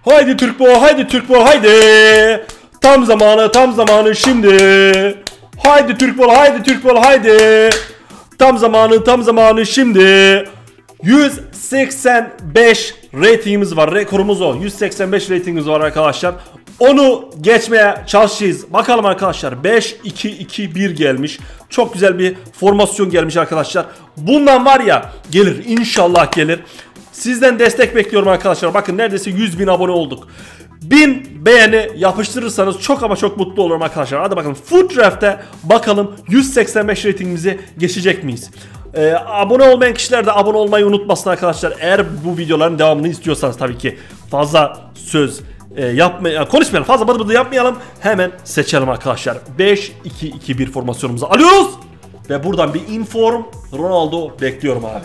Haydi Türk bol, haydi Türk bol, haydi. Tam zamanı şimdi. Haydi Türk bol, haydi Türk bol, haydi. Tam zamanı şimdi. 185 ratingimiz var. Rekorumuz o. 185 ratingimiz var arkadaşlar. Onu geçmeye çalışacağız. Bakalım arkadaşlar. 5-2-2-1 gelmiş. Çok güzel bir formasyon gelmiş arkadaşlar. Bundan var ya, gelir. İnşallah gelir. Sizden destek bekliyorum arkadaşlar. Bakın neredeyse 100.000 abone olduk. 1000 beğeni yapıştırırsanız çok ama çok mutlu olurum arkadaşlar. Hadi bakalım Food Draft'te bakalım 185 ratingimizi geçecek miyiz? Abone olmayan kişiler de abone olmayı unutmasın arkadaşlar. Eğer bu videoların devamını istiyorsanız tabii ki fazla söz konuşmayalım, fazla bıdı bıdı yapmayalım. Hemen seçelim arkadaşlar. 5-2-2-1 formasyonumuzu alıyoruz. Ve buradan bir inform Ronaldo bekliyorum abi.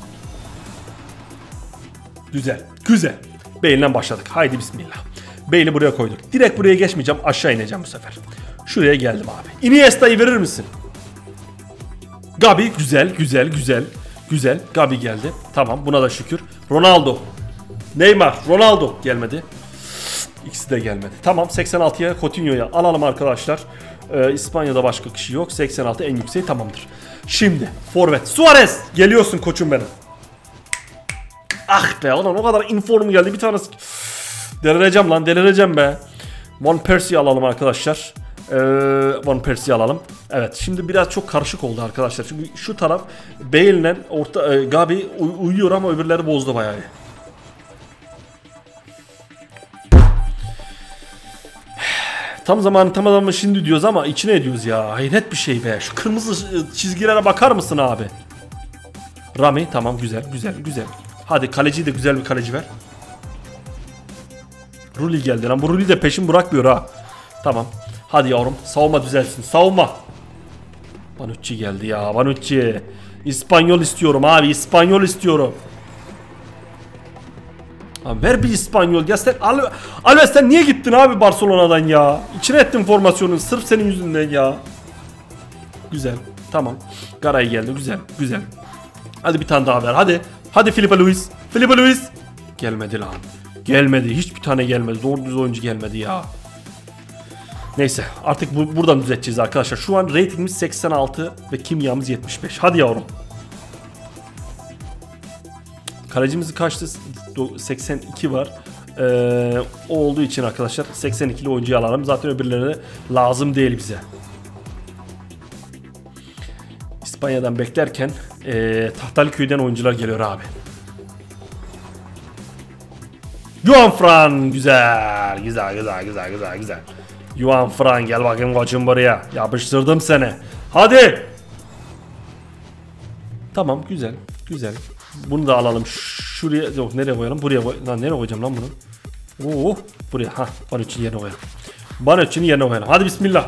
Güzel, güzel. Bale'den başladık. Haydi bismillah. Bale'i buraya koyduk. Direkt buraya geçmeyeceğim. Aşağı ineceğim bu sefer. Şuraya geldim abi. Iniesta'yı verir misin? Gabi güzel. Gabi geldi. Tamam, buna da şükür. Ronaldo. Neymar. Ronaldo gelmedi. İkisi de gelmedi. Tamam, 86'ya Coutinho'ya alalım arkadaşlar. İspanya'da başka kişi yok. 86 en yükseği, tamamdır. Şimdi forvet. Suarez. Geliyorsun koçum benim. Ah be, ulan o kadar inform geldi bir tanesi. Delireceğim be. Van Persie'yi alalım arkadaşlar. Van Persie'yi alalım. Evet, şimdi biraz çok karışık oldu arkadaşlar. Çünkü şu taraf Bale'le Gabi uyuyor ama öbürleri bozdu bayağı. Tam zamanı şimdi diyoruz ama içine ediyoruz ya. Hayret bir şey be. Şu kırmızı çizgilere bakar mısın abi? Rami, tamam, güzel. Hadi kaleciyi de güzel bir kaleci ver. Rulli geldi lan. Bu Rulli de peşin bırakmıyor ha. Tamam. Hadi yavrum. Savunma düzelsin. Savunma. Bonucci geldi ya. Bonucci. İspanyol istiyorum abi. İspanyol istiyorum. Abi ver bir İspanyol. Ya sen Alves, sen niye gittin abi Barcelona'dan ya? İçine ettin formasyonun. Sırf senin yüzünden ya. Güzel. Tamam. Garay geldi. Güzel. Hadi bir tane daha ver. Hadi Filipe Luis. Gelmedi lan. Gelmedi. Hiçbir tane gelmedi. Doğru düz oyuncu gelmedi ya. Neyse. Artık buradan düzelteceğiz arkadaşlar. Şu an ratingimiz 86 ve kimyamız 75. Hadi yavrum. Kalecimiz kaçtı? 82 var. O olduğu için arkadaşlar 82'li oyuncuyu alalım. Zaten öbürleri lazım değil bize. İspanya'dan beklerken Tahtaliköy'den oyuncular geliyor abi. Juan Fran, güzel. Juan Fran, gel bakayım koçum buraya. Yapıştırdım seni. Hadi. Tamam, güzel. Bunu da alalım. Şuraya, yok, nereye koyalım? Buraya lan, nereye koyacağım lan bunu? Buraya. Bonucci'nin yerine koyalım. Hadi bismillah.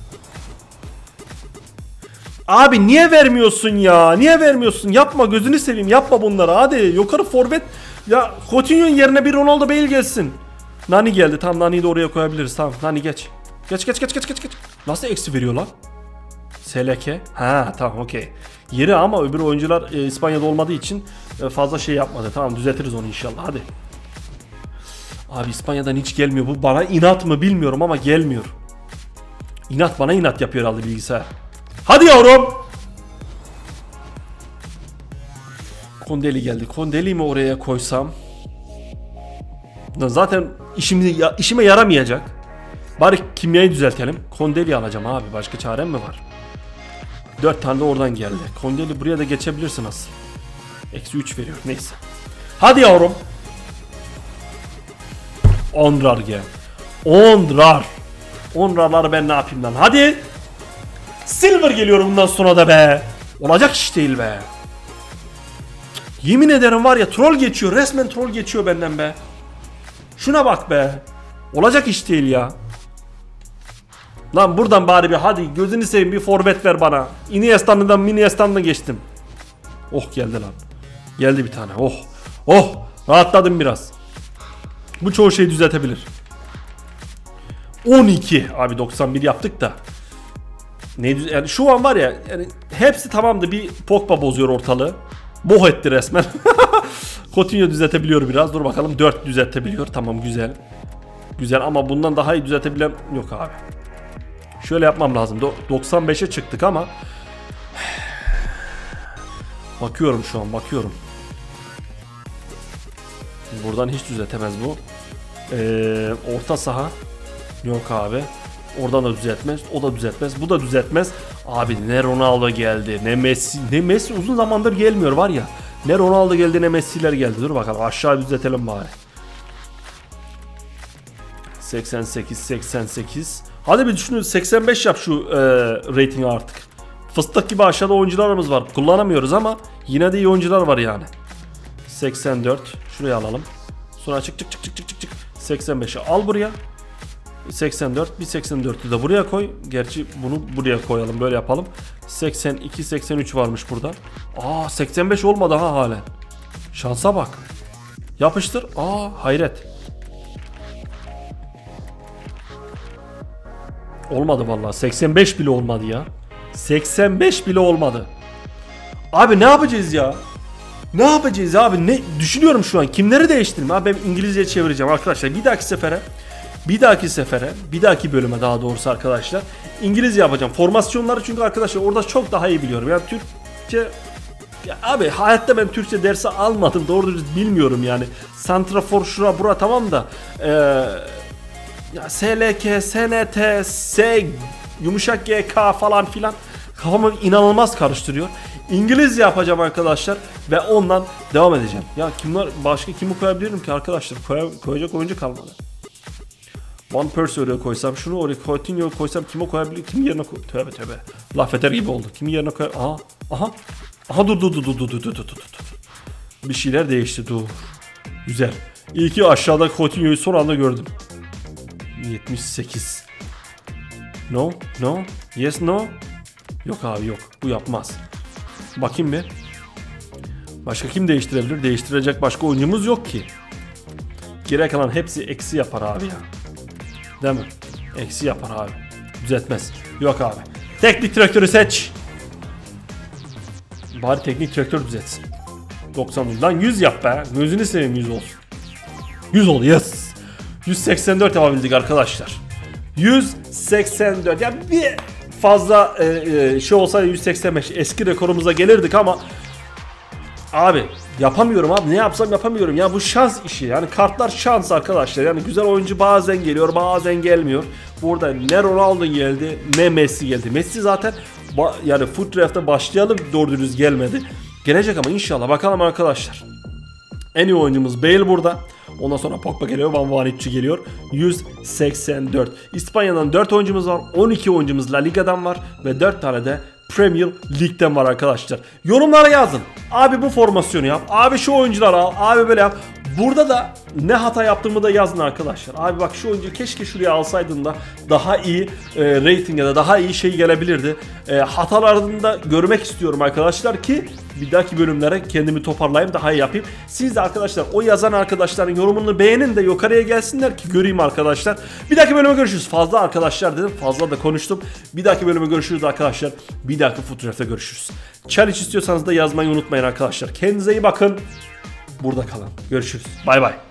Abi niye vermiyorsun ya? Yapma, gözünü seveyim, yapma bunları. Hadi yukarı forvet. Ya Coutinho'nun yerine bir Ronaldo Bale gelsin. Nani geldi. Tamam, Nani'yi de oraya koyabiliriz. Tamam, Nani geç. Geç. Nasıl eksi veriyor lan? SLK. Ha, tamam, okey. Yeri ama öbür oyuncular İspanya'da olmadığı için fazla şey yapmadı. Tamam, düzeltiriz onu inşallah. Hadi. Abi İspanya'dan hiç gelmiyor. Bu bana inat mı bilmiyorum ama gelmiyor. Bana inat yapıyor herhalde bilgisayar. Hadi yavrum. Kondeli geldi. Kondeli mi oraya koysam? Zaten işime yaramayacak. Bari kimyayı düzeltelim. Kondeli alacağım abi. Başka çarem mi var? 4 tane de oradan geldi. Kondeli buraya da geçebilirsin aslında. Eksi 3 veriyor. Neyse. Hadi yavrum. Onrar gel. Onrarları ben ne yapayım lan? Hadi. Silver geliyor bundan sonra da be. Olacak iş değil be. Yemin ederim var ya, troll geçiyor. Resmen troll geçiyor benden be. Şuna bak be. Olacak iş değil ya. Lan buradan bari bir, hadi gözünü seveyim, bir forvet ver bana. Iniesta'dan geçtim. Oh, geldi lan. Geldi bir tane. Oh. Rahatladım biraz. Bu çoğu şeyi düzeltebilir. 12. Abi 91 yaptık da. Yani şu an var ya, yani hepsi tamamdı. Bir Pogba bozuyor ortalığı. Boh etti resmen. Coutinho düzeltebiliyor biraz. Dur bakalım 4 düzeltebiliyor. Tamam güzel. Güzel ama bundan daha iyi düzeltebilen yok abi. Şöyle yapmam lazım. 95'e çıktık ama bakıyorum şu an bakıyorum. Buradan hiç düzeltemez bu. Orta saha yok abi. Oradan da düzeltmez. O da düzeltmez. Bu da düzeltmez. Abi ne Ronaldo geldi ne Messi. Ne Messi uzun zamandır gelmiyor var ya. Ne Ronaldo geldi ne Messi'ler geldi. Dur bakalım aşağı düzeltelim bari. 88. Hadi bir düşünün 85 yap şu ratingi artık. Fıstık gibi aşağıda oyuncularımız var. Kullanamıyoruz ama yine de iyi oyuncular var yani. 84. Şuraya alalım. Sonra çık. 85'i al buraya. 84. Bir 84'ü de buraya koy. Gerçi bunu buraya koyalım. Böyle yapalım. 82, 83 varmış burada. 85 olmadı ha halen. Şansa bak. Yapıştır. Hayret. Olmadı vallahi. 85 bile olmadı ya. 85 bile olmadı. Abi ne yapacağız ya? Ne yapacağız abi? Ne düşünüyorum şu an? Kimleri değiştireyim? Abi ben İngilizceye çevireceğim arkadaşlar. Bir dahaki bölüme daha doğrusu arkadaşlar İngilizce yapacağım. Formasyonları çünkü arkadaşlar orada çok daha iyi biliyorum. Yani Türkçe ya abi hayatta ben Türkçe dersi almadım. Doğru dürüst bilmiyorum yani. Santrafor şura bura tamam da ya SLK, SNT, S yumuşak GK falan filan kafamı inanılmaz karıştırıyor. İngilizce yapacağım arkadaşlar ve ondan devam edeceğim. Ya başka kimi koyabilirim ki arkadaşlar? Koyacak oyuncu kalmadı. One Persie oraya koysam, şunu oraya Coutinho koysam kime koyabilirim? Kimin yerine koy? Tövbe. Laf eder gibi oldu. Kimin yerine koy? Aha dur. Bir şeyler değişti dur. Güzel. İyi ki aşağıda Coutinho'yu son anda gördüm. 78. No. Yes no. Yok abi yok. Bu yapmaz. Bakayım bir. Başka kim değiştirebilir? Değiştirecek başka oyuncumuz yok ki. Geri kalan hepsi eksi yapar abi ya. Değil mi? Eksi yapar abi. Düzeltmez. Yok abi. Teknik direktörü seç. Bari teknik direktör düzeltsin. 90 lan 100 yap be. Gözünü seveyim 100 olsun. 100 ol yes. 184 yapabildik arkadaşlar. 184. Ya bir fazla şey olsaydı 185 eski rekorumuza gelirdik ama abi yapamıyorum abi, ne yapsam yapamıyorum ya, bu şans işi yani, kartlar şans arkadaşlar yani, güzel oyuncu bazen geliyor bazen gelmiyor. Burada ne Ronaldo geldi ne Messi geldi. Messi zaten yani Foot Draft'ta başlayalım doğru dürüst gelmedi. Gelecek ama inşallah, bakalım arkadaşlar. En iyi oyuncumuz Bale burada. Ondan sonra Pogba geliyor, Van Vanitçi geliyor. 184. İspanya'dan 4 oyuncumuz var. 12 oyuncumuz La Liga'dan var. Ve 4 tane de Premier Lig'den var arkadaşlar. Yorumlara yazın. Abi bu formasyonu yap. Abi şu oyuncuları al. Abi böyle yap. Burada da ne hata yaptığımı da yazın arkadaşlar. Abi bak şu oyuncu keşke şuraya alsaydın da daha iyi rating ya da daha iyi şey gelebilirdi. Hatalarını da görmek istiyorum arkadaşlar ki bir dahaki bölümlere kendimi toparlayayım, daha iyi yapayım. Siz de arkadaşlar o yazan arkadaşların yorumunu beğenin de yukarıya gelsinler ki göreyim arkadaşlar. Bir dahaki bölüme görüşürüz. Fazla arkadaşlar dedim, fazla da konuştum. Bir dahaki bölüme görüşürüz arkadaşlar. Bir dahaki fotoğrafta görüşürüz. Challenge istiyorsanız da yazmayı unutmayın arkadaşlar. Kendinize iyi bakın. Burada kalın. Görüşürüz. Bay bay.